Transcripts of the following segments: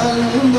al mundo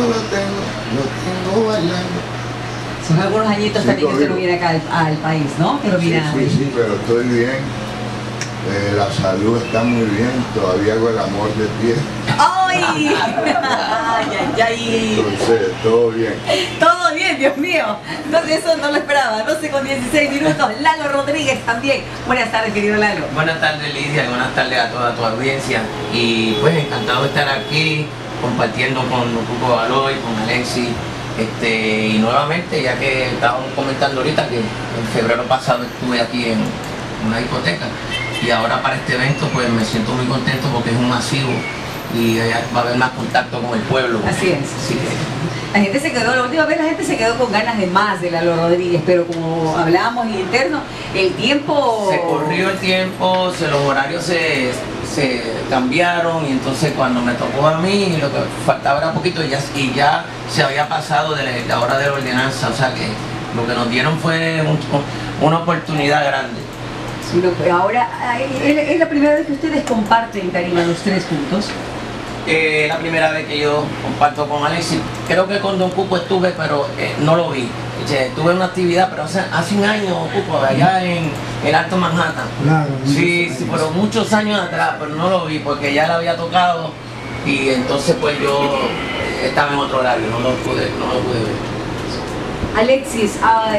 lo tengo bailando. Son algunos añitos Sí, también que usted no viene acá al país, ¿no? Pero Sí, mira. sí, pero estoy bien. La salud está muy bien, todavía hago el amor de pie. ¡Ay! ¡Ay, ay, ay! Entonces, todo bien. Todo bien, Dios mío. Entonces eso no lo esperaba. 12:16. Lalo Rodríguez también. Buenas tardes, querido Lalo. Buenas tardes, Lidia, buenas tardes a toda tu audiencia. Y pues encantado de estar aquí compartiendo con Cuco Baloy, con Alexis. Y nuevamente, ya que estábamos comentando ahorita que en febrero pasado estuve aquí en una discoteca y ahora para este evento pues me siento muy contento porque es un masivo y va a haber más contacto con el pueblo. Así es. Así que La gente se quedó, la última vez la gente se quedó con ganas de más de Lalo Rodríguez, pero como hablábamos en interno, el tiempo... se corrió el tiempo, los horarios se cambiaron y entonces cuando me tocó a mí lo que faltaba era poquito y ya se había pasado de la hora de la ordenanza, o sea que lo que nos dieron fue una oportunidad grande. Sí, ahora, es la primera vez que ustedes comparten tarima los tres juntos. Es la primera vez que yo comparto con Alexis. Creo que con Don Cuco estuve, pero no lo vi. Tuve una actividad, pero hace un año, Cuco, allá en el Alto Manhattan. Claro. Sí, pero muchos años atrás, pero no lo vi porque ya la había tocado y entonces pues yo estaba en otro horario, no lo pude ver. Alexis,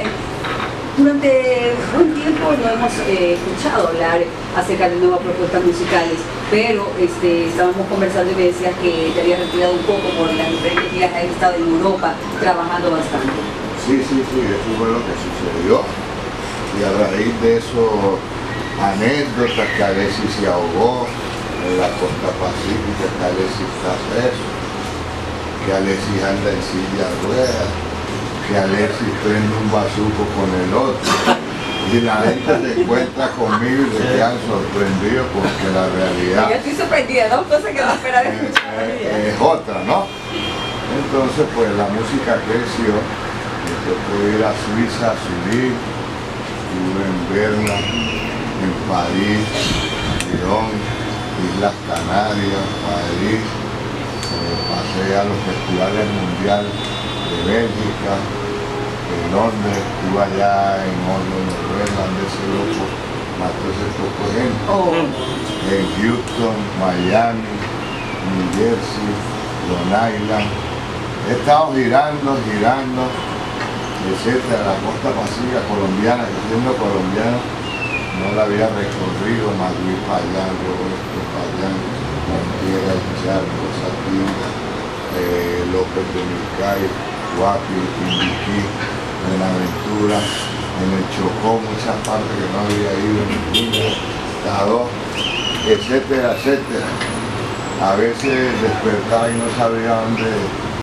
durante un tiempo no hemos escuchado hablar acerca de nuevas propuestas musicales, pero estábamos conversando y me decías que te habías retirado un poco por las diferentes días que has estado en Europa trabajando bastante. Sí, eso fue lo que sucedió. Y a raíz de eso, anécdotas que Alexis se ahogó en la costa pacífica, que Alexis está preso, que Alexis anda en silla de ruedas, que Alexis prende un bazuco con el otro. Y la gente se encuentra conmigo y se quedan sorprendidos porque la realidad... Yo estoy sorprendida, dos cosas que no esperaba escuchar. Es otra, ¿no? Entonces, pues la música creció. Yo pude ir a Suiza, a Zurich, estuve en Berna, en París, Lyon, Islas Canarias, Madrid, pasé a los festivales mundiales de Bélgica, de Londres, estuve allá en Oslo, Noruega, donde ese loco mató ese poco gente, en Houston, Miami, New Jersey, Long Island. He estado girando, etcétera, la costa pacífica colombiana, que siendo colombiano no la había recorrido, Madrid para allá, Roberto para allá, Montiera, El Charco, Satina, López de Micay, Guapi, Quimbiquí, Buenaventura, en el Chocó, muchas partes que no había ido en mi vida, Tadó, etcétera. A veces despertaba y no sabía dónde